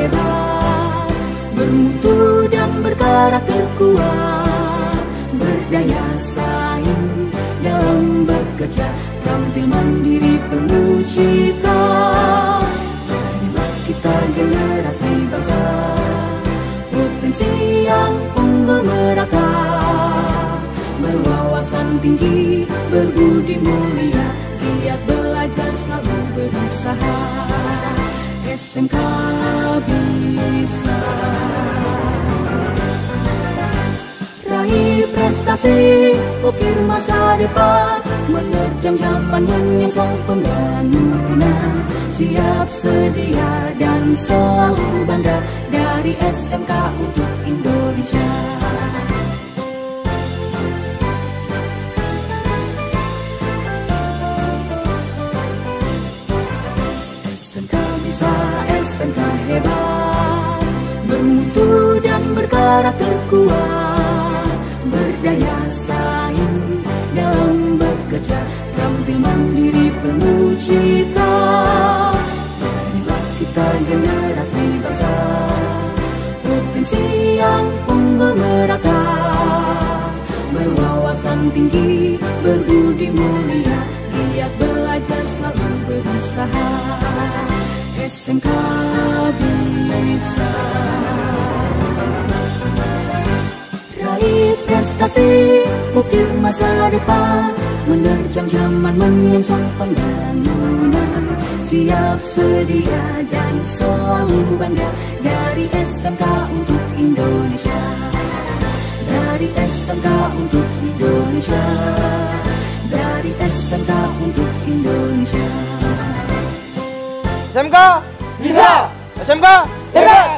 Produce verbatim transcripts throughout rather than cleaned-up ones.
hebat, bermutu dan berkarakter kuat, berdaya saing dalam bekerja, tampil mandiri penuh cita. Jadilah kita generasi bangsa, potensi yang unggul merata, berwawasan tinggi, berbudi mulia, giat belajar selalu berusaha. S M K bisa raih prestasi, ukir masa depan, menerjang zaman menyongsong pembangunan. Siap sedia dan selalu bangga, dari S M K untuk Indonesia. S M K bisa, S M K hebat, bermutu dan berkarakter kuat, berdaya saing dalam bekerja, tampil mandiri penuh cita. Jadilah kita generasi bangsa, potensi yang unggul merata, berwawasan tinggi, berbudi mulia, giat belajar selalu berusaha. S M K bisa raih prestasi, ukir masa depan, menerjang zaman menyongsong pembangunan. Siap sedia dan selalu bangga, dari S M K untuk Indonesia. Dari S M K untuk Indonesia. Dari S M K untuk Indonesia. S M K bisa, S M K hebat.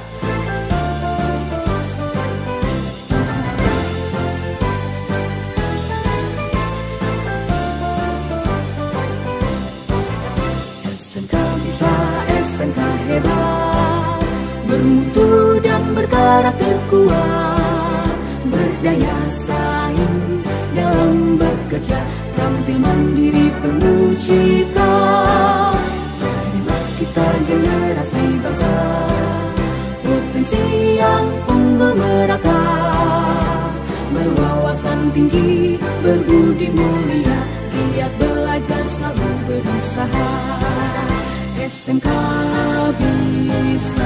S M K bisa, S M K hebat, bermutu dan berkarakter kuat, berdaya saing dalam bekerja, tampil mandiri penuh cita. Jadilah kita generasi bangsa, potensi yang unggul merata, berwawasan tinggi, berbudi mulia, giat belajar selalu berusaha. S M K bisa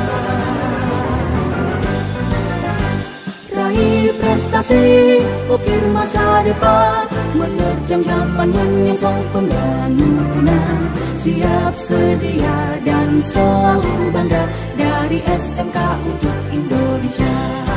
raih prestasi, ukir masa depan, menerjang zaman menyongsong pembangunan. Siap sedia dan selalu bangga, dari S M K untuk Indonesia.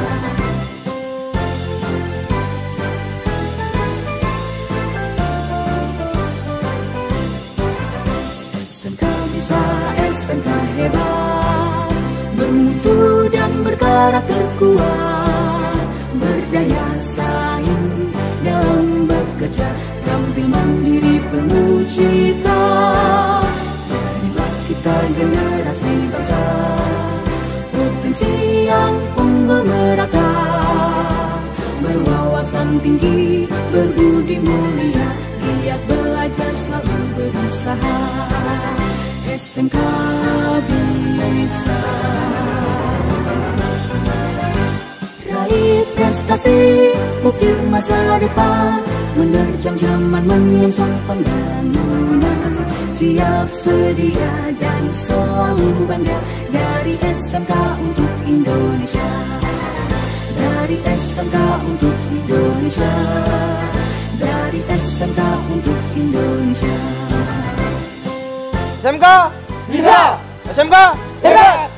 S M K bisa, S M K hebat, bermutu dan berkarakter kuat, berdaya saing dalam bekerja, tampil mandiri penuh cita. Jadilah kita generasi bangsa, potensi yang unggul merata, berwawasan tinggi, berbudi mulia, giat belajar selalu berusaha. S M K bisa raih prestasi, ukir masa depan, menerjang zaman menyongsong pembangunan. Siap sedia dan selalu bangga, dari S M K untuk Indonesia. Dari S M K untuk Indonesia. Dari S M K untuk Indonesia. S M K bisa, S M K hebat.